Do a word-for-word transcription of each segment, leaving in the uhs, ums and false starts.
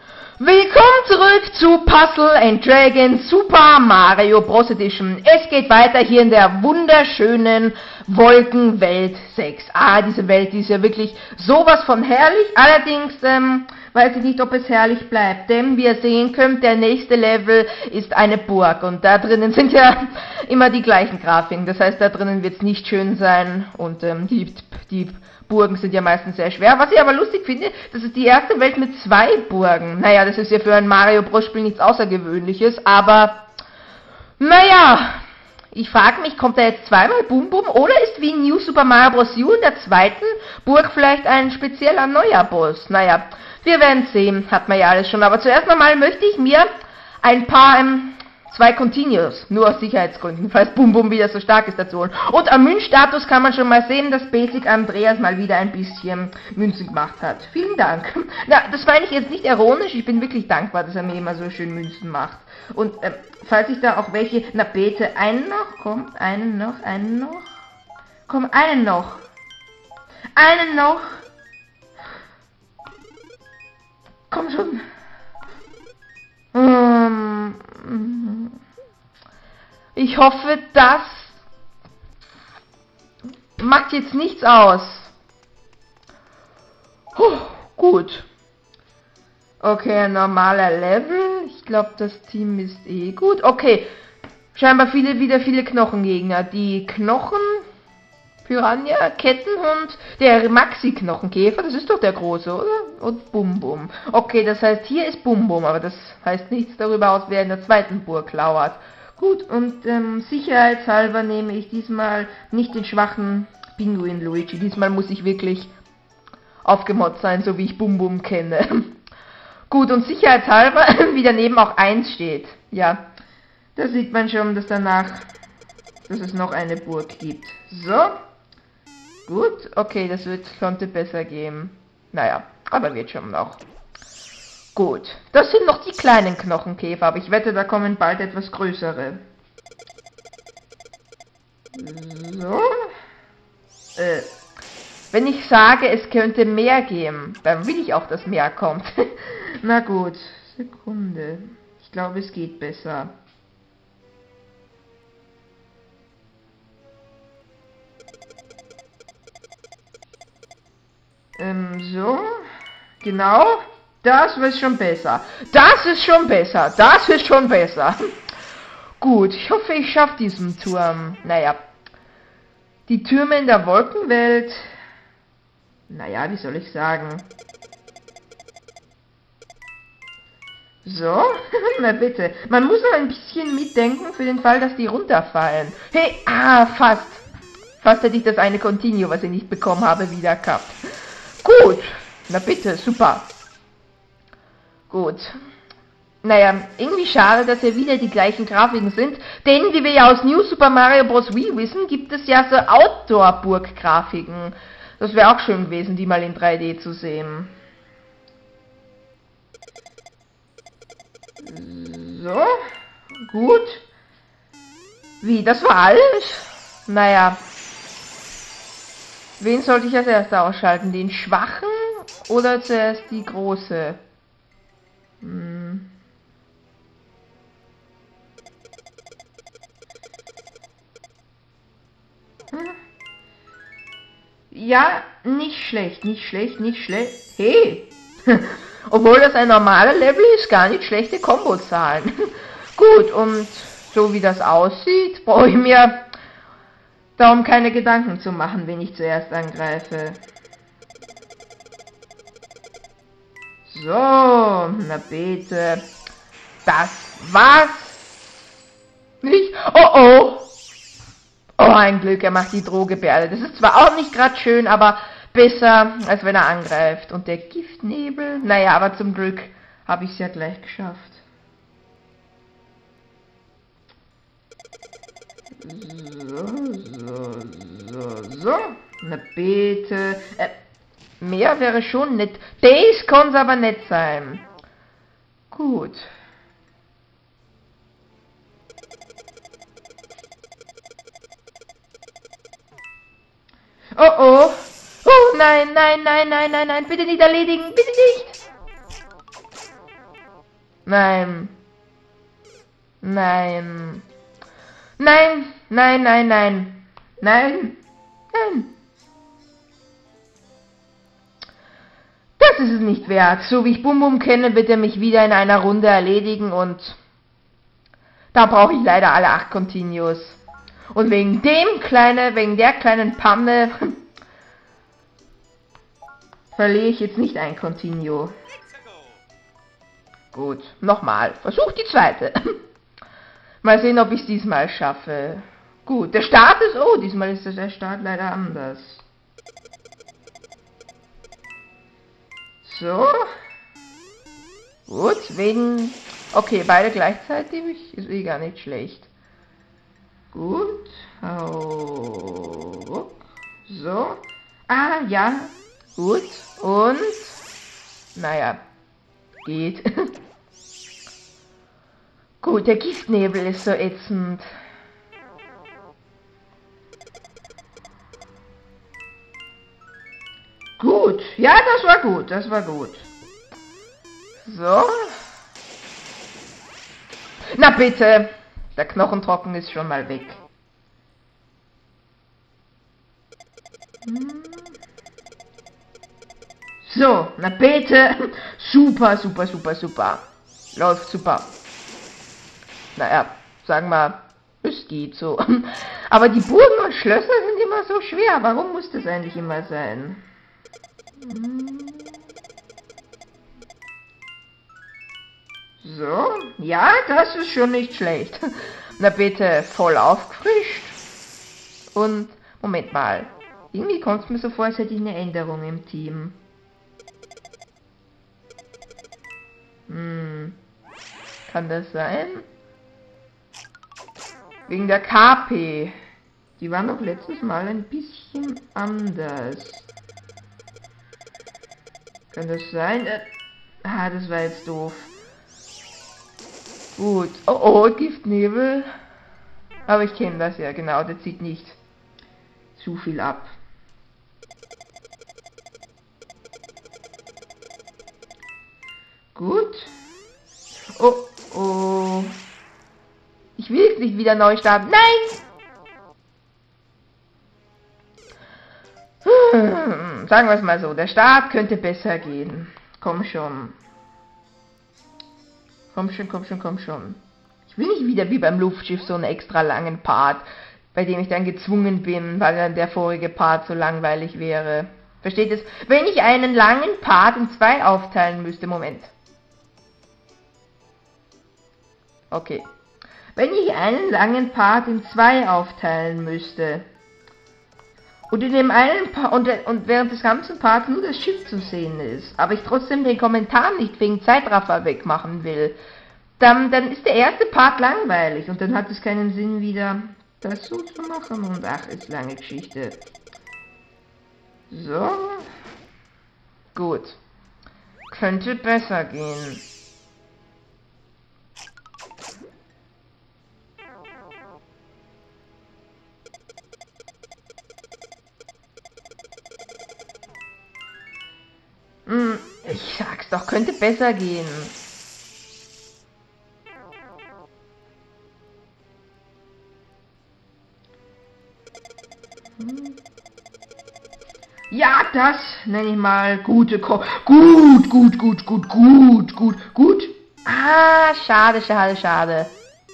Willkommen zurück zu Puzzle and Dragons Super Mario Bros. Edition. Es geht weiter hier in der wunderschönen Wolkenwelt sechs. Ah, diese Welt, die ist ja wirklich sowas von herrlich. Allerdings ähm, weiß ich nicht, ob es herrlich bleibt. Denn, wie ihr sehen könnt, der nächste Level ist eine Burg. Und da drinnen sind ja immer die gleichen Grafiken. Das heißt, da drinnen wird es nicht schön sein. Und ähm, die, die Burgen sind ja meistens sehr schwer. Was ich aber lustig finde, das ist die erste Welt mit zwei Burgen. Naja, das ist ja für ein Mario Bros. Spiel nichts Außergewöhnliches, aber naja, ich frage mich, kommt da jetzt zweimal Bum Bum oder ist wie New Super Mario Bros. U in der zweiten Burg vielleicht ein spezieller neuer Boss? Naja, wir werden sehen, hat man ja alles schon. Aber zuerst einmal möchte ich mir ein paar ähm, zwei Continues, nur aus Sicherheitsgründen, falls Bum Bum wieder so stark ist, dazu holen. Und am Münzstatus kann man schon mal sehen, dass Basic Andreas mal wieder ein bisschen Münzen gemacht hat. Vielen Dank. Na, das meine ich jetzt nicht ironisch, ich bin wirklich dankbar, dass er mir immer so schön Münzen macht. Und ähm, falls ich da auch welche, na bitte, einen noch, komm, einen noch, einen noch, komm, einen noch, einen noch, komm schon. Um, Ich hoffe, das macht jetzt nichts aus. Puh, gut. Okay, ein normaler Level. Ich glaube, das Team ist eh gut. Okay, scheinbar viele, wieder viele Knochengegner. Die Knochen, Piranha, Kettenhund, der Maxi-Knochenkäfer, das ist doch der große, oder? Und Bum Bum. Okay, das heißt, hier ist Bum Bum, aber das heißt nichts darüber aus, wer in der zweiten Burg lauert. Gut, und ähm, sicherheitshalber nehme ich diesmal nicht den schwachen Pinguin Luigi. Diesmal muss ich wirklich aufgemotzt sein, so wie ich Bum Bum kenne. Gut, und sicherheitshalber, wie daneben auch eins steht. Ja, da sieht man schon, dass danach, dass es noch eine Burg gibt. So. Gut, okay, das wird, konnte besser gehen. Naja, aber wird schon noch. Gut, das sind noch die kleinen Knochenkäfer, aber ich wette, da kommen bald etwas größere. So. Äh, wenn ich sage, es könnte mehr geben, dann will ich auch, dass mehr kommt. Na gut, Sekunde. Ich glaube, es geht besser. Ähm, so. Genau. Das ist schon besser. Das ist schon besser. Das ist schon besser. Gut, ich hoffe, ich schaffe diesen Turm. Naja. Die Türme in der Wolkenwelt. Naja, wie soll ich sagen? So, na bitte. Man muss noch ein bisschen mitdenken für den Fall, dass die runterfallen. Hey, ah, fast. Fast hätte ich das eine Continue, was ich nicht bekommen habe, wieder gehabt. Gut, na bitte, super. Gut. Naja, irgendwie schade, dass ja wieder die gleichen Grafiken sind, denn wie wir ja aus New Super Mario Bros. Wii wissen, gibt es ja so Outdoor-Burg-Grafiken. Das wäre auch schön gewesen, die mal in drei D zu sehen. So, gut. Wie, das war alles? Naja. Wen sollte ich als erster ausschalten? Den Schwachen oder zuerst die Große? Hm. Hm. Ja, nicht schlecht, nicht schlecht, nicht schlecht. Hey! Obwohl das ein normaler Level ist, gar nicht schlechte Kombozahlen. Gut, und so wie das aussieht, brauche ich mir darum keine Gedanken zu machen, wenn ich zuerst angreife. So, na bitte. Das war's. Nicht? Oh oh. Oh, ein Glück, er macht die Drohgebärde. Das ist zwar auch nicht gerade schön, aber besser, als wenn er angreift. Und der Giftnebel? Naja, aber zum Glück habe ich es ja gleich geschafft. So, so, so, so. Na bitte. Äh, mehr wäre schon nett. Das kann es aber nicht sein. Gut. Oh oh. Oh nein, nein, nein, nein, nein, nein. Bitte nicht erledigen. Bitte nicht. Nein. Nein. Nein, nein, nein, nein. Nein. Nein. Das ist es nicht wert. So wie ich Bum Bum kenne, wird er mich wieder in einer Runde erledigen und da brauche ich leider alle acht Continues. Und wegen dem kleinen, wegen der kleinen Panne verliere ich jetzt nicht ein Continue. Gut, nochmal. Versuch die zweite. Mal sehen, ob ich es diesmal schaffe. Gut, der Start ist... Oh, diesmal ist der Start leider anders. So. Gut, wegen... Okay, beide gleichzeitig ist eh gar nicht schlecht. Gut. Oh. So. Ah, ja. Gut. Und... Naja. Geht. Gut, der Giftnebel ist so ätzend. Gut. Ja, das war gut. Das war gut. So. Na bitte. Der Knochentrocken ist schon mal weg. So, na bitte. Super, super, super, super. Läuft super. Naja, sagen wir, es geht so. Aber die Burgen und Schlösser sind immer so schwer. Warum muss das eigentlich immer sein? So, ja, das ist schon nicht schlecht. Na bitte, voll aufgefrischt. Und, Moment mal. Irgendwie kommt es mir so vor, als hätte ich eine Änderung im Team. Hm. Kann das sein? Wegen der K P. Die waren doch letztes Mal ein bisschen anders. Kann das sein? Äh, ah, das war jetzt doof. Gut. Oh, oh, Giftnebel. Aber ich kenne das ja, genau. Der zieht nicht zu viel ab. Gut. Oh, oh. Ich will jetzt nicht wieder neu starten. Nein! Hm, sagen wir es mal so. Der Start könnte besser gehen. Komm schon. Komm schon, komm schon, komm schon. Ich will nicht wieder wie beim Luftschiff so einen extra langen Part, bei dem ich dann gezwungen bin, weil dann der vorige Part so langweilig wäre. Versteht es? Wenn ich einen langen Part in zwei aufteilen müsste, Moment. Okay. Wenn ich einen langen Part in zwei aufteilen müsste und in dem einen pa und, und während des ganzen Parts nur das Schiff zu sehen ist, aber ich trotzdem den Kommentar nicht wegen Zeitraffer wegmachen will, dann, dann ist der erste Part langweilig und dann hat es keinen Sinn wieder das so zu machen und ach, ist lange Geschichte. So. Gut. Könnte besser gehen. Hm, ich sag's doch, könnte besser gehen. Hm. Ja, das nenne ich mal gute Ko... Gut, gut, gut, gut, gut, gut, gut. Ah, schade, schade, schade.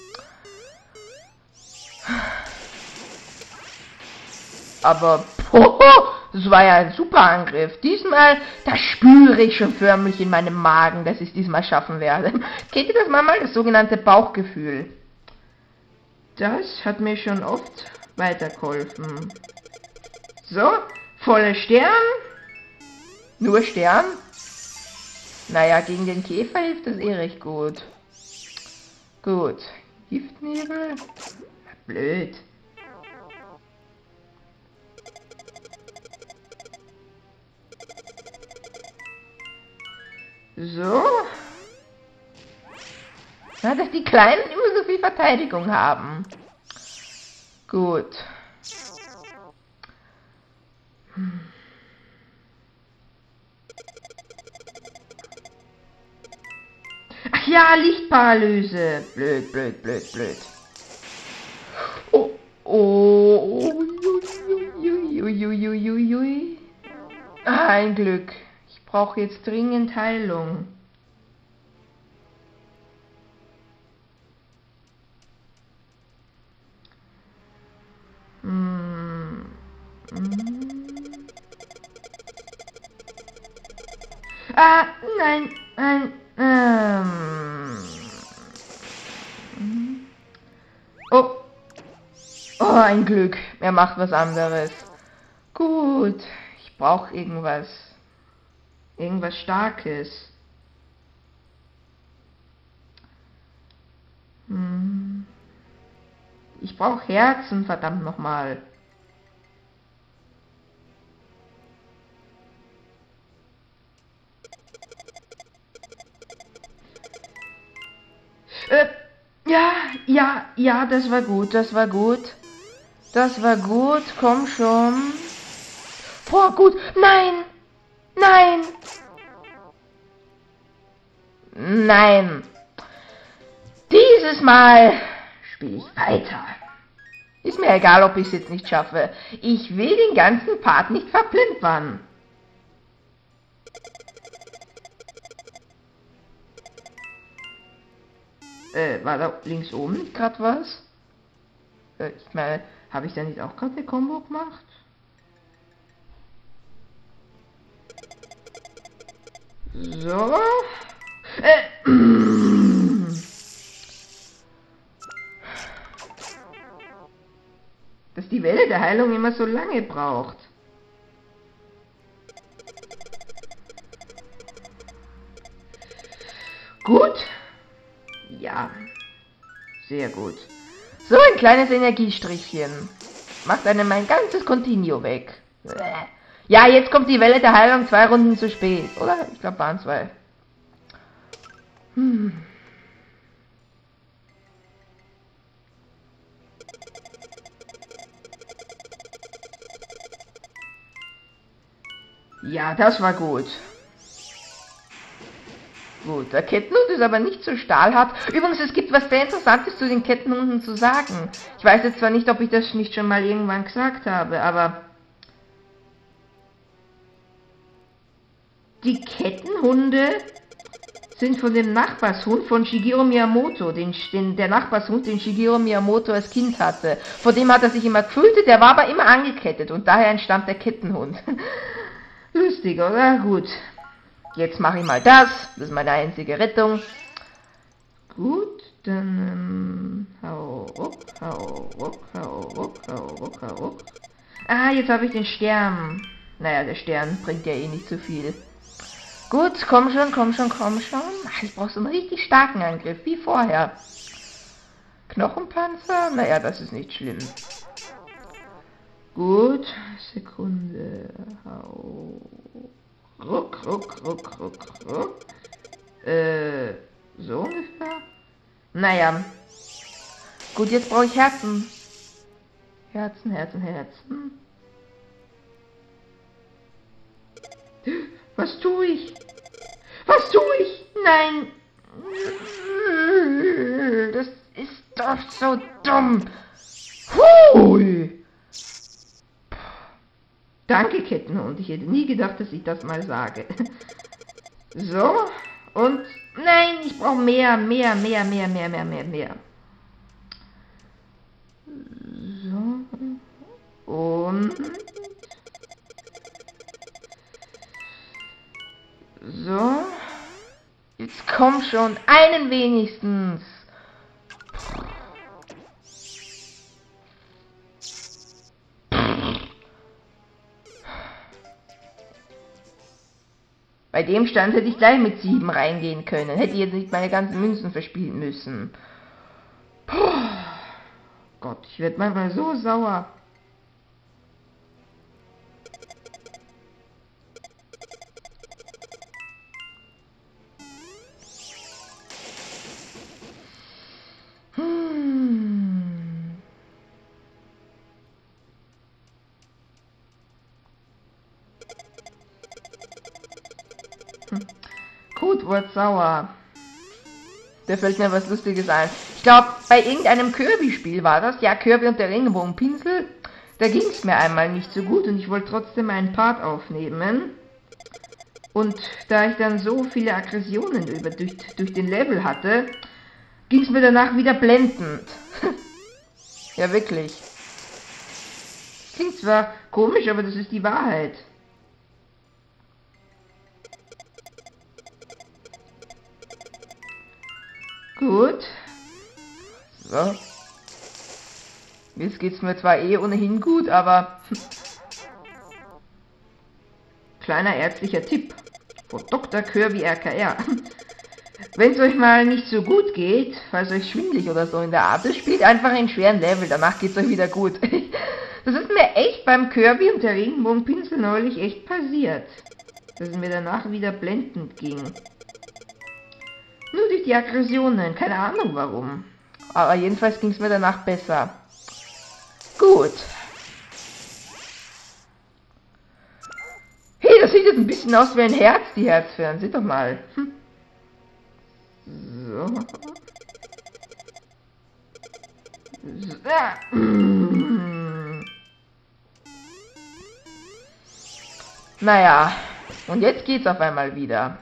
Aber, oh, das war ja ein super Angriff. Diesmal, da spüre ich schon förmlich in meinem Magen, dass ich es diesmal schaffen werde. Kennt ihr das mal, das sogenannte Bauchgefühl? Das hat mir schon oft weitergeholfen. So, voller Stern. Nur Stern. Naja, gegen den Käfer hilft das eh recht gut. Gut. Giftnebel. Blöd. So. Na, dass die Kleinen immer so viel Verteidigung haben. Gut. Hm. Ach Ach ja, Lichtparalyse. Blöd, blöd, blöd, blöd. Oh, oh, uiuiuiuiui. Ah, ein Glück. Ich brauche jetzt dringend Heilung. Hm. Hm. Ah, nein, nein. Ähm. Oh. Oh, ein Glück. Er macht was anderes. Gut. Ich brauche irgendwas. Irgendwas Starkes. Hm. Ich brauche Herzen, verdammt nochmal. Äh, ja, ja, ja, das war gut, das war gut. Das war gut, komm schon. Boah, gut, nein, nein. Nein. Dieses Mal spiele ich weiter. Ist mir egal, ob ich es jetzt nicht schaffe. Ich will den ganzen Part nicht verplempern. Äh, war da links oben nicht gerade was? Äh, ich meine, habe ich da nicht auch gerade eine Combo gemacht? So. Äh, dass die Welle der Heilung immer so lange braucht. Gut. Ja. Sehr gut. So ein kleines Energiestrichchen. Macht einem mein ganzes Continuo weg. Ja, jetzt kommt die Welle der Heilung zwei Runden zu spät. Oder? Ich glaube, waren zwei. Hm. Ja, das war gut. Gut, der Kettenhund ist aber nicht so stahlhart. Übrigens, es gibt was sehr Interessantes zu den Kettenhunden zu sagen. Ich weiß jetzt zwar nicht, ob ich das nicht schon mal irgendwann gesagt habe, aber die Kettenhunde sind von dem Nachbarshund von Shigeru Miyamoto, den, den, der Nachbarshund, den Shigeru Miyamoto als Kind hatte. Vor dem hat er sich immer gefürchtet, der war aber immer angekettet und daher entstand der Kettenhund. Lustig, oder? Gut. Jetzt mache ich mal das. Das ist meine einzige Rettung. Gut, dann ähm, hau ruck, hau ruck, hau ruck, hau ruck, hau ruck. Ah, jetzt habe ich den Stern. Naja, der Stern bringt ja eh nicht so viel. Gut, komm schon, komm schon, komm schon. Ach, ich brauche so einen richtig starken Angriff, wie vorher. Knochenpanzer? Naja, das ist nicht schlimm. Gut, Sekunde. Hau. Ruck, ruck, ruck, ruck, ruck. Äh, so ungefähr? Naja. Gut, jetzt brauche ich Herzen. Herzen, Herzen, Herzen. Was tue ich? Was tue ich? Nein. Das ist doch so dumm. Hui. Danke, Kettenhund. Ich hätte nie gedacht, dass ich das mal sage. So. Und nein, ich brauche mehr, mehr, mehr, mehr, mehr, mehr, mehr, mehr. So. Und so. Jetzt komm schon, einen wenigstens. Bei dem Stand hätte ich gleich mit sieben reingehen können. Hätte ich jetzt nicht meine ganzen Münzen verspielen müssen. Puh. Gott, ich werde manchmal so sauer. Hm. Hm. Gut, wird sauer. Da fällt mir was Lustiges ein. Ich glaube, bei irgendeinem Kirby-Spiel war das. Ja, Kirby und der Regenbogenpinsel. Da ging es mir einmal nicht so gut und ich wollte trotzdem einen Part aufnehmen. Und da ich dann so viele Aggressionen über, durch, durch den Level hatte, ging es mir danach wieder blendend. Ja, wirklich. Klingt zwar komisch, aber das ist die Wahrheit. Gut. So. Jetzt geht's mir zwar eh ohnehin gut, aber... Kleiner ärztlicher Tipp. Von Doktor Kirby R K R. Wenn es euch mal nicht so gut geht, falls euch schwindelig oder so in der Art ist, spielt einfach einen schweren Level, danach geht's euch wieder gut. Das ist mir echt beim Kirby und der Regenbogenpinsel neulich echt passiert. Dass es mir danach wieder blendend ging. Nur durch die Aggressionen, keine Ahnung warum. Aber jedenfalls ging es mir danach besser. Gut. Hey, das sieht jetzt ein bisschen aus wie ein Herz, die Herzfern. Seht doch mal. Hm. So. So. Naja, und jetzt geht's auf einmal wieder.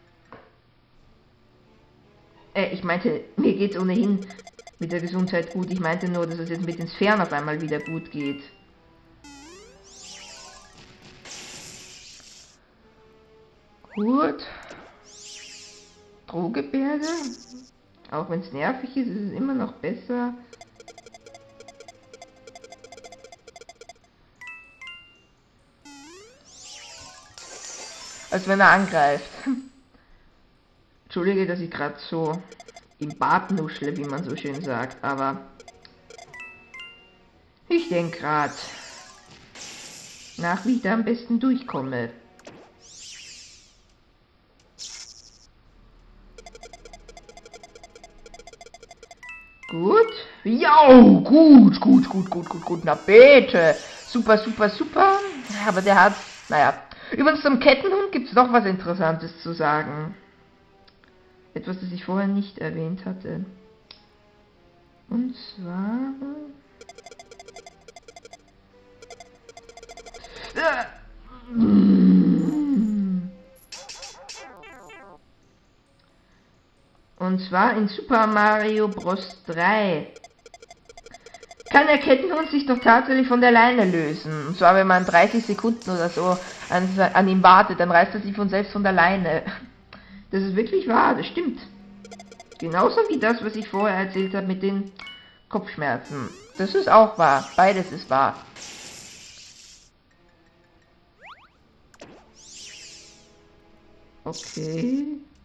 Äh, ich meinte, mir geht's ohnehin mit der Gesundheit gut. Ich meinte nur, dass es jetzt mit den Sphären auf einmal wieder gut geht. Gut. Drohgebärde. Auch wenn es nervig ist, ist es immer noch besser. Als wenn er angreift. Entschuldige, dass ich gerade so im Bart nuschle, wie man so schön sagt, aber ich denke gerade nach, wie ich da am besten durchkomme. Gut. Ja, gut, gut, gut, gut, gut, gut. Na bitte. Super, super, super. Aber der hat, naja. Übrigens zum Kettenhund gibt es noch was Interessantes zu sagen. Etwas, das ich vorher nicht erwähnt hatte. Und zwar... Und zwar in Super Mario Bros. drei kann der Kettenhund sich doch tatsächlich von der Leine lösen. Und zwar, wenn man dreißig Sekunden oder so an, an ihm wartet, dann reißt er sich von selbst von der Leine. Das ist wirklich wahr, das stimmt. Genauso wie das, was ich vorher erzählt habe mit den Kopfschmerzen. Das ist auch wahr. Beides ist wahr. Okay.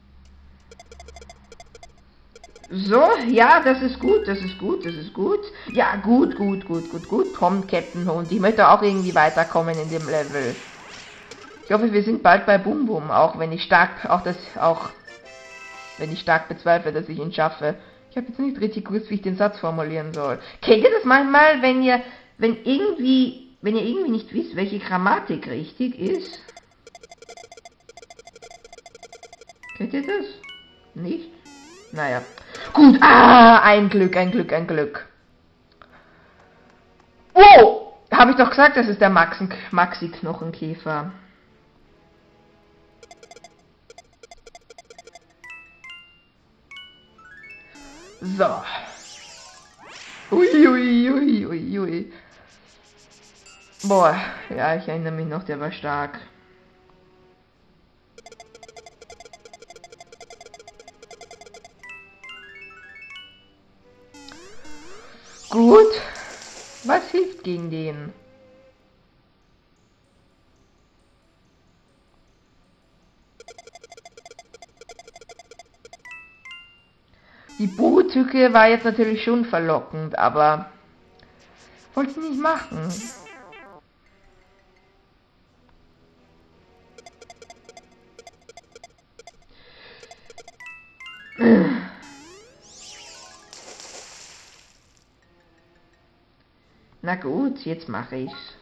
So, ja, das ist gut, das ist gut, das ist gut. Ja, gut, gut, gut, gut, gut. Komm, Captain Hund. Ich möchte auch irgendwie weiterkommen in dem Level. Ich hoffe, wir sind bald bei Bum Bum, auch wenn ich stark, auch das, auch wenn ich stark bezweifle, dass ich ihn schaffe. Ich habe jetzt nicht richtig gewusst, wie ich den Satz formulieren soll. Kennt ihr das manchmal, wenn ihr, wenn irgendwie, wenn ihr irgendwie nicht wisst, welche Grammatik richtig ist? Kennt ihr das? Nicht? Naja. Gut, ah, ein Glück, ein Glück, ein Glück. Oh, habe ich doch gesagt, das ist der Maxen, Maxi-Knochenkäfer. So. Ui, ui, ui, ui, ui. Boah, ja, ich erinnere mich noch, der war stark. Gut. Was hilft gegen den? Die Bootücke war jetzt natürlich schon verlockend, aber wollte ich nicht machen. Na gut, jetzt mache ich's.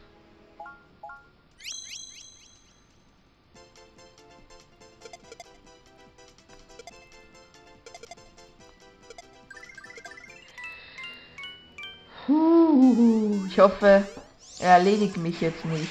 hoffe, er erledigt mich jetzt nicht.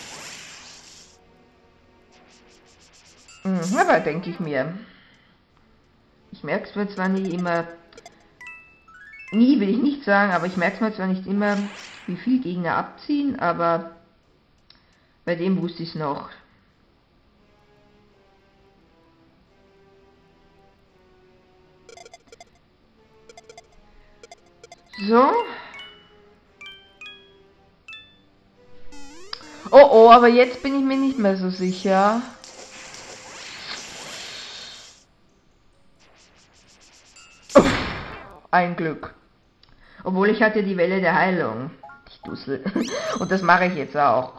Hm, aber denke ich mir. Ich merke es mir zwar nie immer, nie will ich nicht sagen, aber ich merke es mir zwar nicht immer, wie viel Gegner abziehen, aber bei dem wusste ich es noch. So. Oh oh, aber jetzt bin ich mir nicht mehr so sicher. Uff, ein Glück. Obwohl ich hatte die Welle der Heilung. Ich Dussel. Und das mache ich jetzt auch.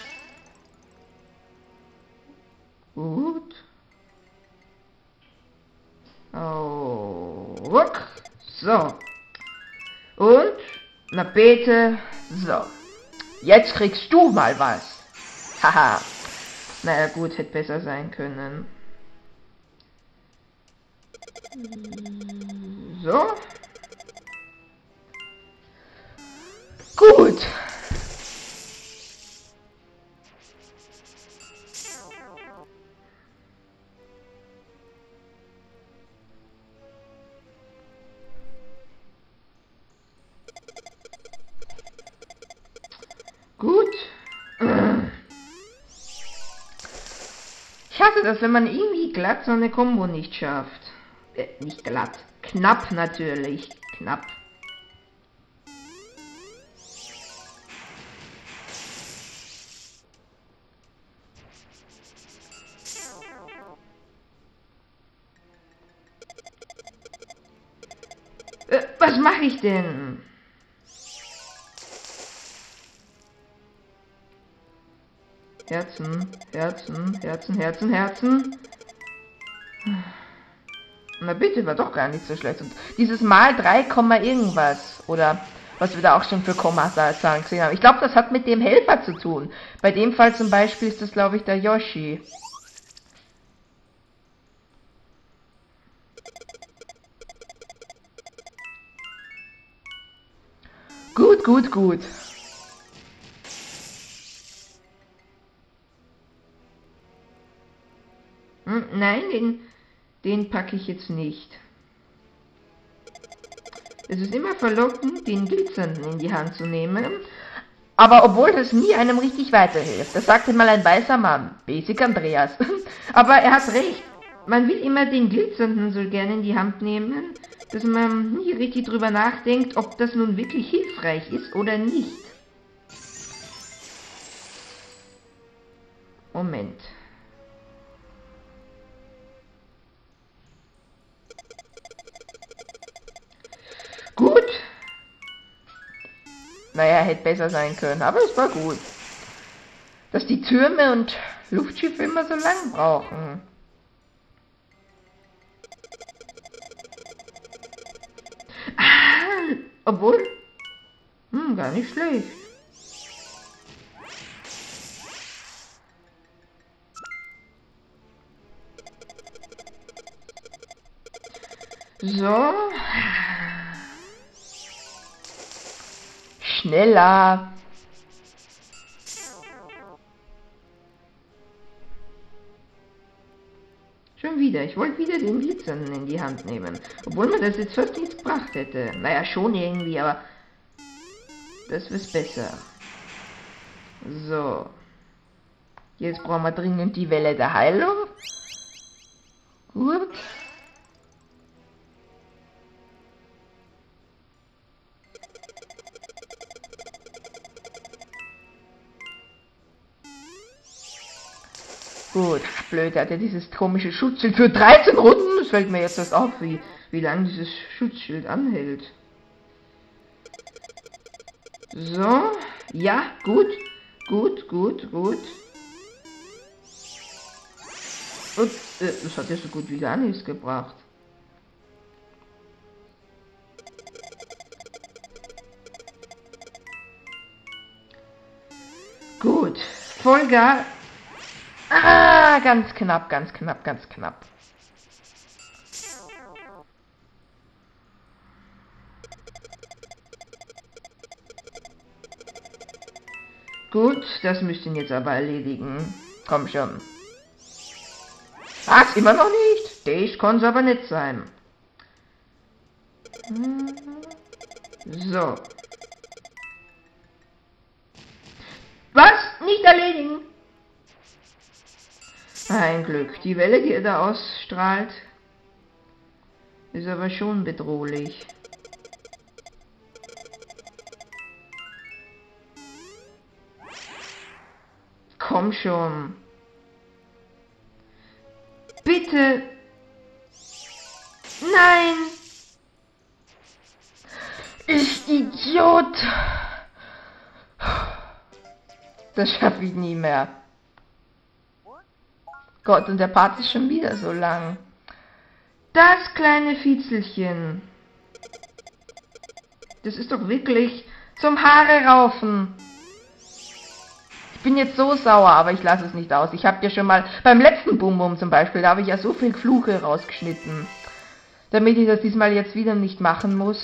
Gut. Oh, ruck. So. Und, na bitte. So. Jetzt kriegst du mal was. Haha. Naja gut, hätte besser sein können. So. Gut. Gut. Ich hasse das, wenn man irgendwie glatt so eine Kombo nicht schafft. Äh, nicht glatt. Knapp natürlich. Knapp. Äh, was mache ich denn? Herzen, Herzen, Herzen, Herzen, Herzen. Na bitte, war doch gar nicht so schlecht. Und dieses Mal drei, irgendwas. Oder was wir da auch schon für Kommazahlen gesehen haben. Ich glaube, das hat mit dem Helfer zu tun. Bei dem Fall zum Beispiel ist das, glaube ich, der Yoshi. Gut, gut, gut. Hm, nein, den, den packe ich jetzt nicht. Es ist immer verlockend, den Glitzernden in die Hand zu nehmen. Aber obwohl das nie einem richtig weiterhilft. Das sagte mal ein weißer Mann. Basic Andreas. Aber er hat recht. Man will immer den Glitzernden so gerne in die Hand nehmen, dass man nie richtig drüber nachdenkt, ob das nun wirklich hilfreich ist oder nicht. Moment. Gut. Naja, hätte besser sein können, aber es war gut. Dass die Türme und Luftschiffe immer so lang brauchen. Ah, obwohl, hm, gar nicht schlecht. So. Schneller. Schon wieder. Ich wollte wieder den Glitzernden in die Hand nehmen. Obwohl mir das jetzt fast nichts gebracht hätte. Naja, schon irgendwie, aber das ist besser. So. Jetzt brauchen wir dringend die Welle der Heilung. Gut. Gut, blöd, er hat ja dieses komische Schutzschild für dreizehn Runden. Das fällt mir jetzt erst auf, wie, wie lange dieses Schutzschild anhält. So, ja, gut, gut, gut, gut. Und äh, das hat ja so gut wie gar nichts gebracht. Gut, Vollgas. Ah, ganz knapp, ganz knapp, ganz knapp. Gut, das müsst ihr jetzt aber erledigen. Komm schon. Was? Immer noch nicht? Das kann's aber nicht sein. So. Was? Nicht erledigen? Ein Glück. Die Welle, die er da ausstrahlt, ist aber schon bedrohlich. Komm schon. Bitte. Nein. Ich Idiot. Das schaffe ich nie mehr. Gott, und der Part ist schon wieder so lang. Das kleine Fitzelchen. Das ist doch wirklich zum Haare raufen. Ich bin jetzt so sauer, aber ich lasse es nicht aus. Ich habe ja schon mal beim letzten Bum Bum zum Beispiel, da habe ich ja so viel Fluche rausgeschnitten. Damit ich das diesmal jetzt wieder nicht machen muss.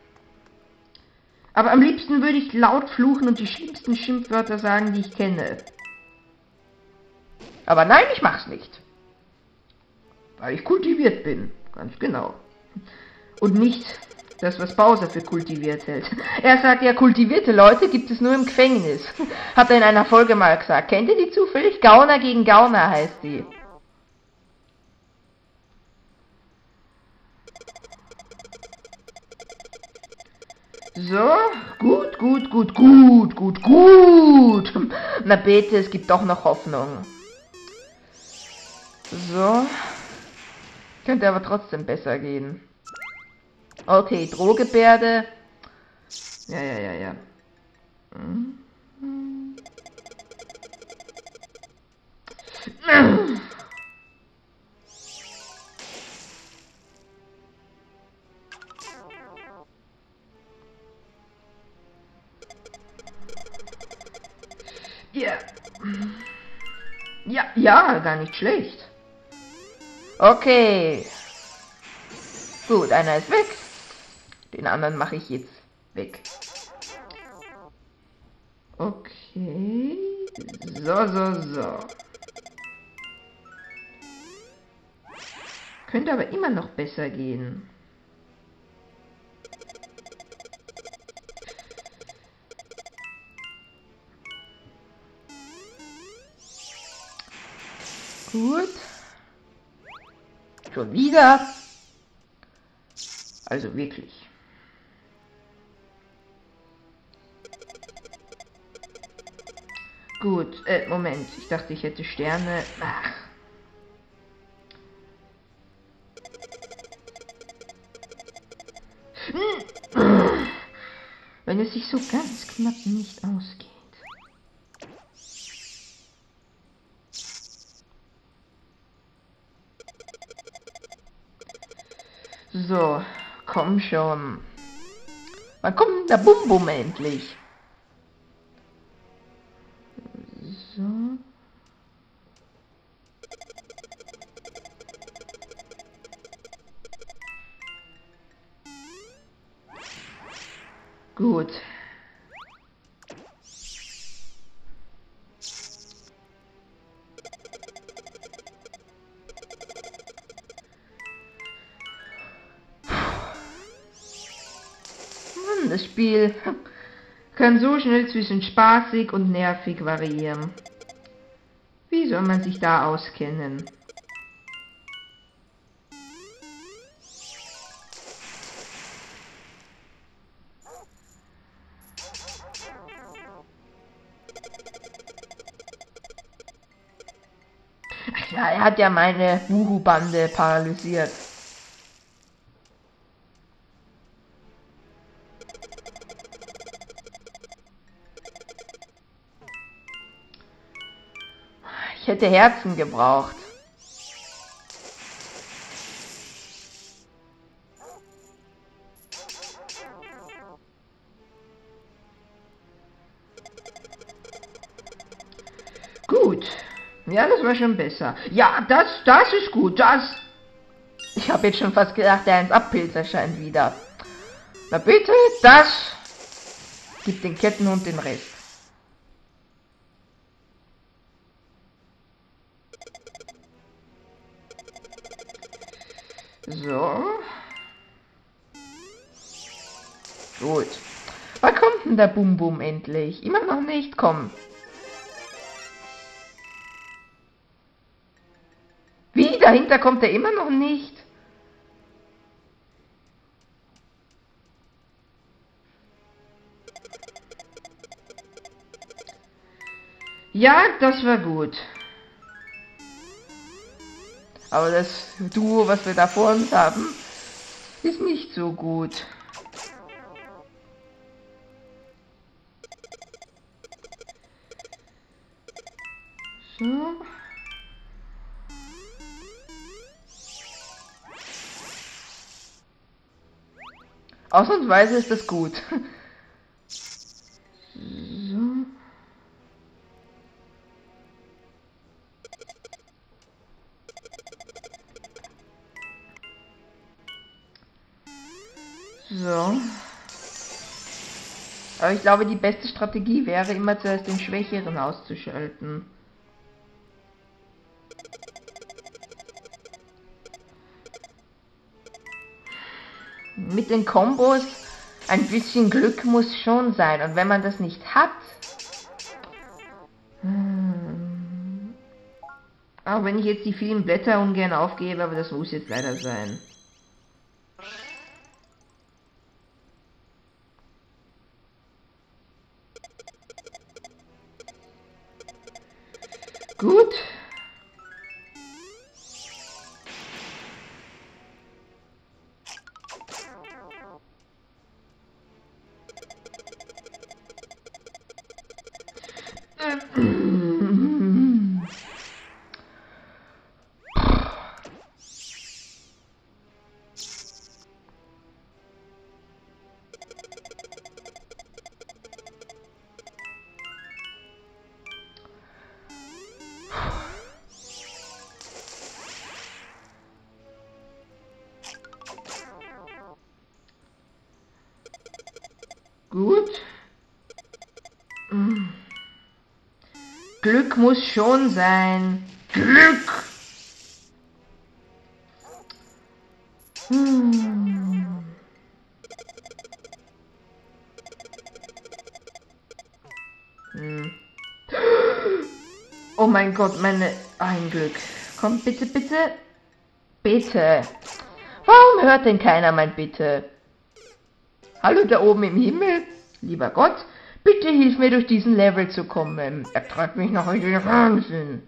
Aber am liebsten würde ich laut fluchen und die schlimmsten Schimpfwörter sagen, die ich kenne. Aber nein, ich mach's nicht. Weil ich kultiviert bin. Ganz genau. Und nicht das, was Bowser für kultiviert hält. Er sagt ja, kultivierte Leute gibt es nur im Gefängnis. Hat er in einer Folge mal gesagt. Kennt ihr die zufällig? Gauner gegen Gauner heißt die. So, gut, gut, gut, gut, gut, gut. Na bitte, es gibt doch noch Hoffnung. So. Könnte aber trotzdem besser gehen. Okay, Drohgebärde. Ja, ja, ja, ja. Hm. Ja. Ja, ja, gar nicht schlecht. Okay. Gut, einer ist weg. Den anderen mache ich jetzt weg. Okay. So, so, so. Könnte aber immer noch besser gehen. Gut. Schon wieder. Also wirklich. Gut, äh, Moment. Ich dachte, ich hätte Sterne. Ach. Wenn es sich so ganz knapp nicht ausgeht. So, komm schon. Wann kommt denn der Bum Bum endlich? So. Gut. Das Spiel kann so schnell zwischen spaßig und nervig variieren. Wie soll man sich da auskennen? Ach ja, er hat ja meine Wuhu-Bande paralysiert. Ich hätte Herzen gebraucht. Gut. Ja, das war schon besser. Ja, das, das ist gut. Das. Ich habe jetzt schon fast gedacht, der eins Abpilz erscheint wieder. Na bitte, das gibt den Kettenhund den Rest. So. Gut. Wann kommt denn der Bum Bum endlich? Immer noch nicht? Komm. Wie? Dahinter kommt er immer noch nicht? Ja, das war gut. Aber das Duo, was wir da vor uns haben, ist nicht so gut. So. Ausnahmsweise ist das gut. So. So. Aber ich glaube, die beste Strategie wäre, immer zuerst den Schwächeren auszuschalten. Mit den Kombos ein bisschen Glück muss schon sein. Und wenn man das nicht hat... Hm, auch wenn ich jetzt die vielen Blätter ungern aufgebe, aber das muss jetzt leider sein. Gut. Gut. Glück muss schon sein. Glück! Hm. Hm. Oh mein Gott, meine... Ein Glück. Komm, bitte, bitte. Bitte. Warum hört denn keiner mein Bitte? Hallo da oben im Himmel. Lieber Gott, bitte hilf mir durch diesen Level zu kommen. Er treibt mich noch in den Wahnsinn.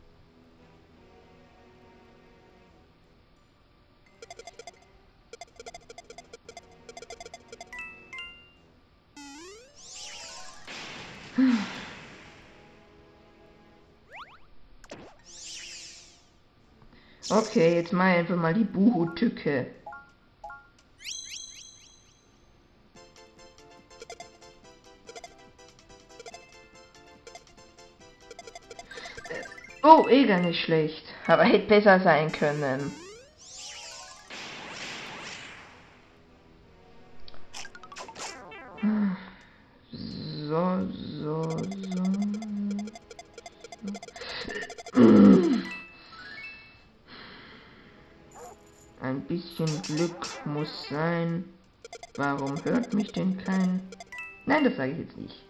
Okay, jetzt mal einfach mal die Buhu-Tücke. Oh, eh gar nicht schlecht. Aber hätte besser sein können. So, so, so. Ein bisschen Glück muss sein. Warum hört mich denn kein... Nein, das sage ich jetzt nicht.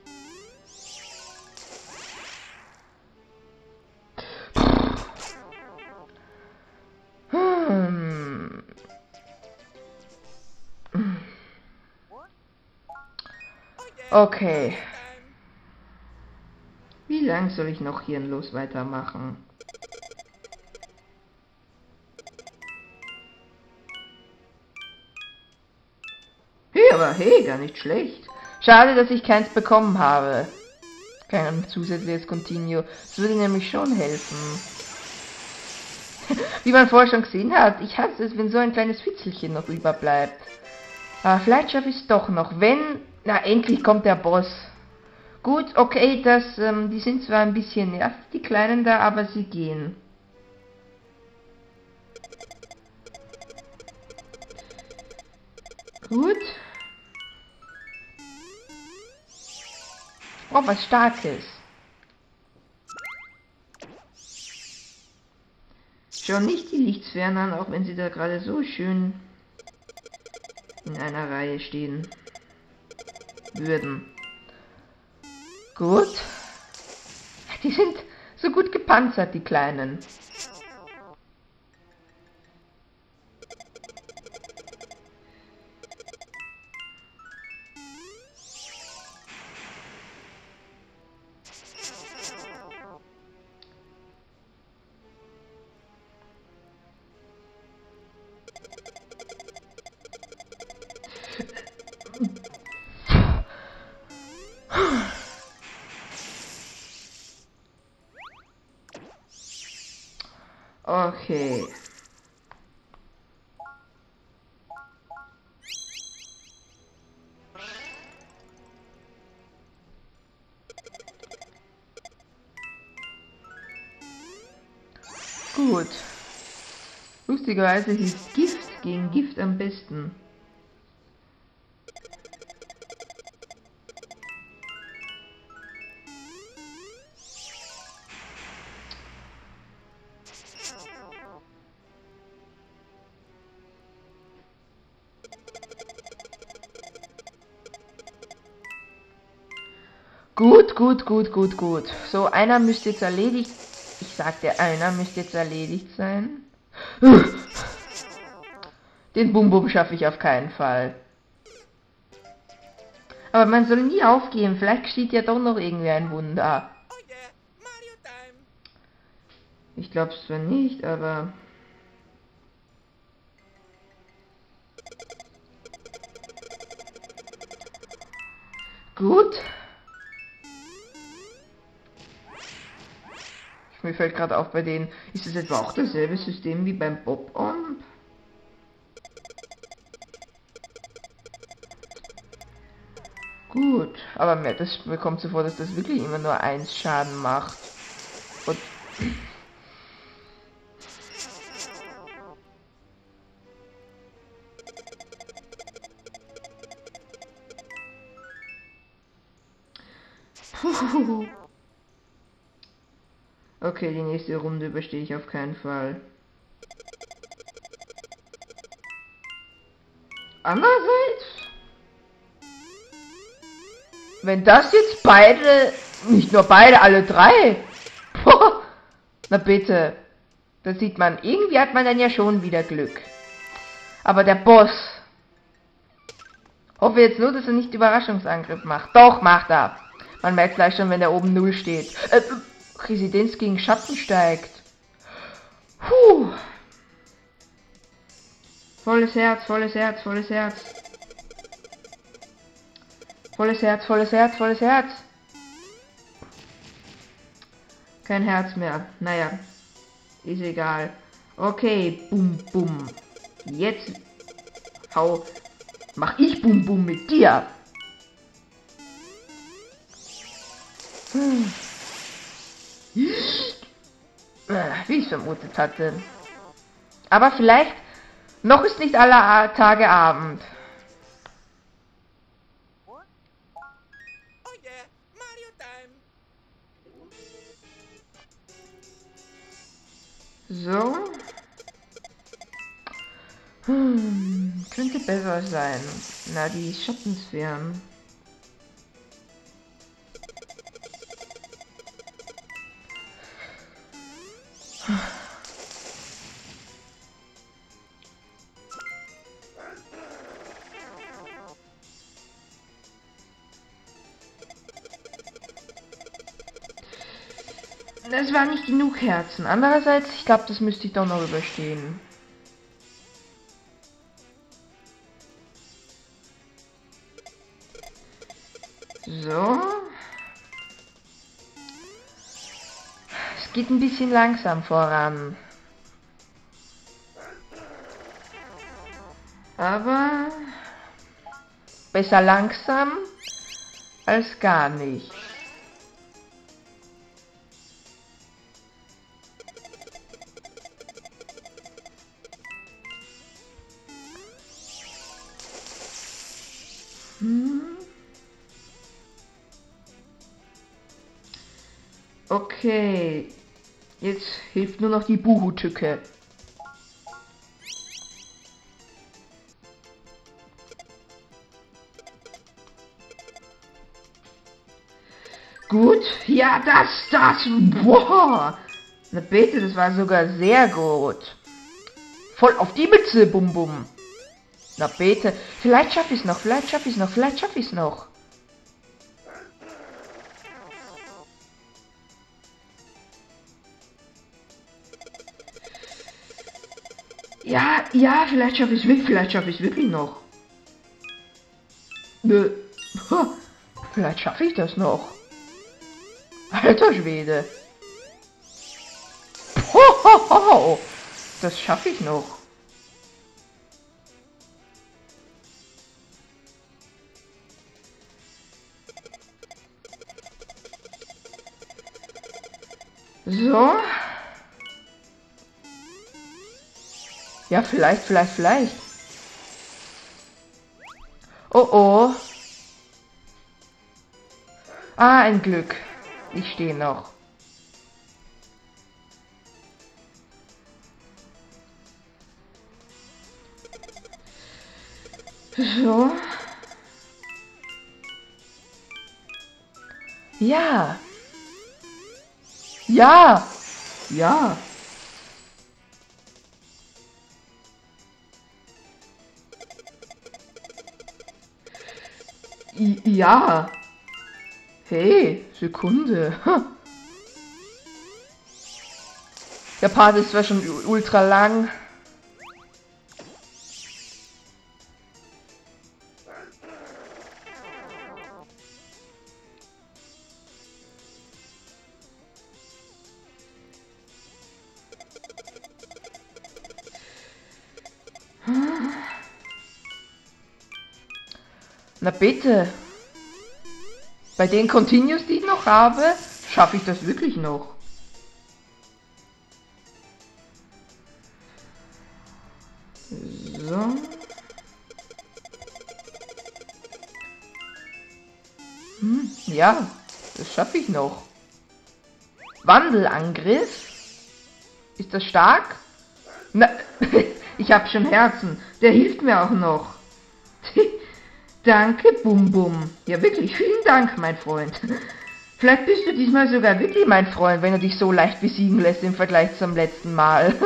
Hm. Okay. Wie lang soll ich noch hirnlos weitermachen? Hey, aber hey, gar nicht schlecht. Schade, dass ich keins bekommen habe. Kein zusätzliches Continue. Das würde nämlich schon helfen. Wie man vorher schon gesehen hat, ich hasse es, wenn so ein kleines Fitzelchen noch überbleibt. Aber vielleicht schaffe ich es doch noch, wenn... Na, endlich kommt der Boss. Gut, okay, das, ähm, die sind zwar ein bisschen nervig, die Kleinen da, aber sie gehen. Gut. Oh, was Starkes. Schon nicht die Lichtsphären an, auch wenn sie da gerade so schön in einer Reihe stehen würden. Gut. Die sind so gut gepanzert, die Kleinen. Okay. Gut. Lustigerweise hilft Gift gegen Gift am besten. Gut, gut, gut, gut, gut. So, einer müsste jetzt erledigt. Ich sagte, einer müsste jetzt erledigt sein. Den Bum-Bum schaffe ich auf keinen Fall. Aber man soll nie aufgeben. Vielleicht geschieht ja doch noch irgendwie ein Wunder. Ich glaube es zwar nicht, aber... Gut. Mir fällt gerade auf bei denen, ist das etwa auch dasselbe System wie beim Bob-Omb? Gut, aber mir, das, mir kommt so vor, dass das wirklich immer nur eins Schaden macht. Und Puh. Okay, die nächste Runde überstehe ich auf keinen Fall. Andererseits, wenn das jetzt beide, nicht nur beide, alle drei, boah, na bitte, da sieht man, irgendwie hat man dann ja schon wieder Glück. Aber der Boss, hoffe jetzt nur, dass er nicht Überraschungsangriff macht. Doch, macht er. Man merkt gleich schon, wenn der oben null steht. Äh, Residenz gegen Schatten steigt. Puh. Volles Herz, volles Herz, volles Herz. Volles Herz, volles Herz, volles Herz. Kein Herz mehr. Naja, ist egal. Okay, bum, bum. Jetzt hau, mach ich bum, bum mit dir. Hm. Wie ich vermutet hatte. Aber vielleicht, noch ist nicht aller Tage Abend. So. Hm, könnte besser sein. Na, die Schattensphären. Das war nicht genug Herzen. Andererseits, ich glaube, das müsste ich doch noch überstehen. So. Es geht ein bisschen langsam voran. Aber besser langsam als gar nicht. Hm. Okay. Jetzt hilft nur noch die Buhu-Tücke. Gut, ja, das, das, boah. Na bitte, das war sogar sehr gut. Voll auf die Mütze, bum bum. Na bitte, vielleicht schaffe ich es noch, vielleicht schaffe ich es noch, vielleicht schaffe ich es noch. Ja, ja, vielleicht schaffe ich es wirklich, vielleicht schaffe ich es wirklich noch. Nö. Vielleicht schaffe ich das noch. Alter Schwede. Hohoho. Das schaffe ich noch. So. Ja, vielleicht, vielleicht, vielleicht. Oh oh. Ah, ein Glück. Ich stehe noch. So. Ja. Ja. Ja. I ja. Hey, Sekunde. Der Part ist zwar schon ultra lang. Na bitte. Bei den Continues, die ich noch habe, schaffe ich das wirklich noch. So. Hm, ja, das schaffe ich noch. Wandelangriff? Ist das stark? Na, ich habe schon Herzen. Der hilft mir auch noch. Danke, Bum Bum. Ja, wirklich, vielen Dank, mein Freund. Vielleicht bist du diesmal sogar wirklich mein Freund, wenn du dich so leicht besiegen lässt im Vergleich zum letzten Mal.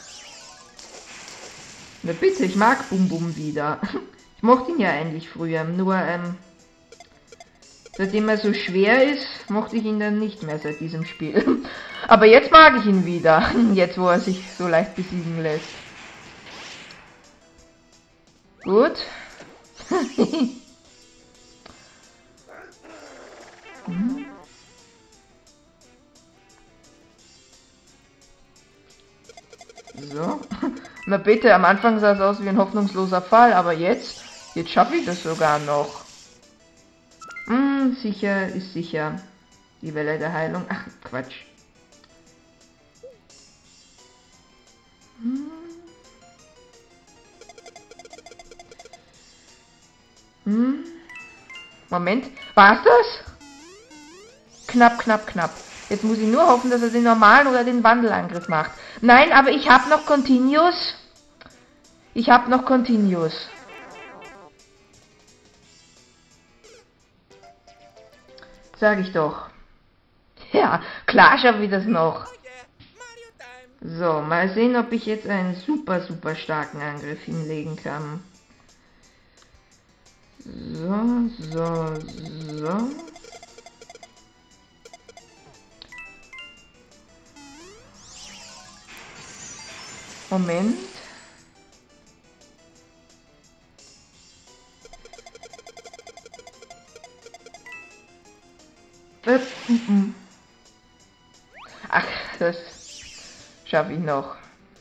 Na bitte, ich mag Bum Bum wieder. Ich mochte ihn ja eigentlich früher, nur, ähm, seitdem er so schwer ist, mochte ich ihn dann nicht mehr seit diesem Spiel. Aber jetzt mag ich ihn wieder, jetzt wo er sich so leicht besiegen lässt. Gut. hm. So. Na bitte, am Anfang sah es aus wie ein hoffnungsloser Fall, aber jetzt, jetzt schaffe ich das sogar noch. Hm, sicher ist sicher. Die Welle der Heilung. Ach, Quatsch. Hm. Hm. Moment, war's das? Knapp, knapp, knapp. Jetzt muss ich nur hoffen, dass er den normalen oder den Wandelangriff macht. Nein, aber ich habe noch Continuous. Ich habe noch Continuous. Sag ich doch. Ja, klar schaffe ich das noch. So, mal sehen, ob ich jetzt einen super, super starken Angriff hinlegen kann. So, so, so. Moment. Äh, mm-mm. Ach, das schaffe ich noch.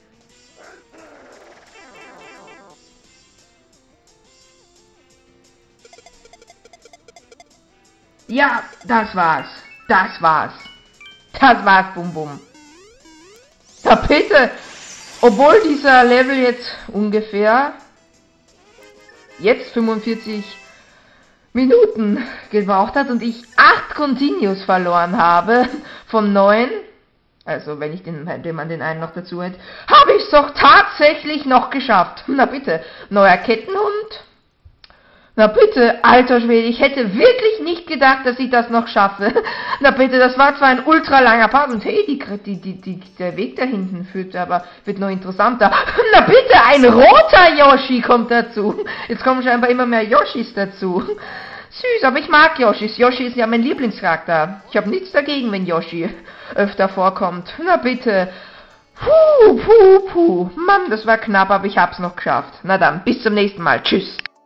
Ja, das war's. Das war's. Das war's, Bum Bum. Da bitte. Obwohl dieser Level jetzt ungefähr jetzt fünfundvierzig Minuten gebraucht hat und ich acht Continues verloren habe von neun, Also, wenn ich den, wenn man den einen noch dazu hätte. Habe ich es doch tatsächlich noch geschafft. Na bitte, neuer Kettenhund. Na bitte, alter Schwede, ich hätte wirklich nicht gedacht, dass ich das noch schaffe. Na bitte, das war zwar ein ultra langer Part und hey, die, die, die, die, der Weg da hinten führt aber, wird noch interessanter. Na bitte, ein roter Yoshi kommt dazu. Jetzt kommen scheinbar immer mehr Yoshis dazu. Süß, aber ich mag Yoshis. Yoshi ist ja mein Lieblingscharakter. Ich habe nichts dagegen, wenn Yoshi öfter vorkommt. Na bitte. Puh, puh, puh. Mann, das war knapp, aber ich hab's noch geschafft. Na dann, bis zum nächsten Mal. Tschüss.